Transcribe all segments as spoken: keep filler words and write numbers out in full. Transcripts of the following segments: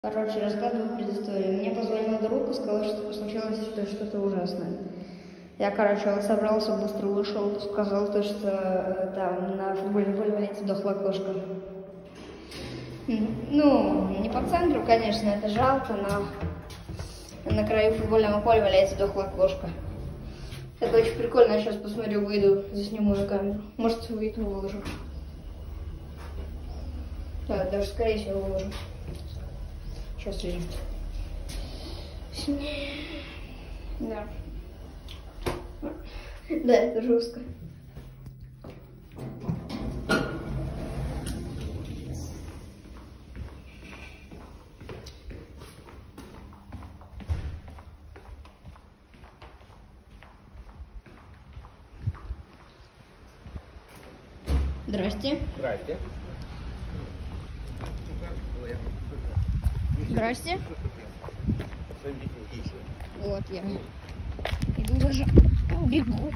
Короче, рассказываю предысторию. Мне позвонил друг и сказал, что случилось что-то ужасное. Я, короче, вот собрался, быстро вышел, сказал то, что там на футбольном поле валяется дохлая кошка. Ну, не по центру, конечно, это жалко, но на краю футбольного поля валяется дохлая кошка. Это очень прикольно, я сейчас посмотрю, выйду, засниму на камеру. Может, выйду, выложу. Да, даже скорее всего выложу. Сейчас видим. Да. Да, это жестко. Здрасте. Здрасте. Здрасте. Вот я иду даже бегу.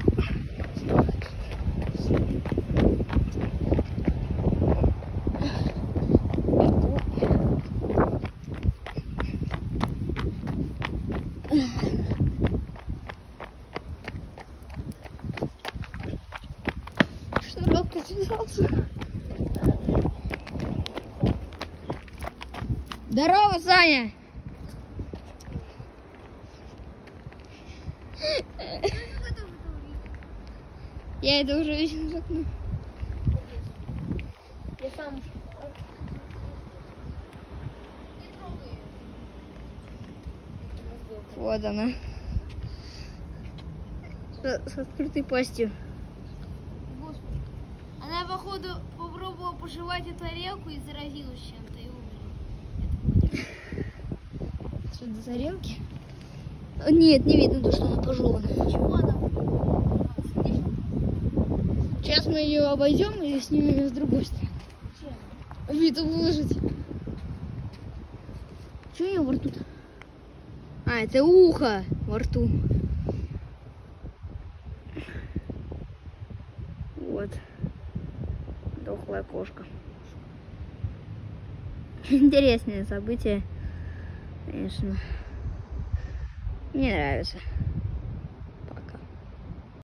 Что робко связался? Здорово, Саня! Я это уже видел в окно. Я сам. Вот она. С, с открытой пастью. Господи. Она, походу, попробовала пожевать эту тарелку и заразилась чем-то и умерла. Что, до тарелки? Нет, не видно то, что она пожевана. Чего она? Сейчас мы ее обойдем и снимем ее с другой стороны. Виду выложить. Что у нее во рту-то? А, это ухо во рту. Вот. Дохлая кошка. Интересное событие, конечно. Мне нравится.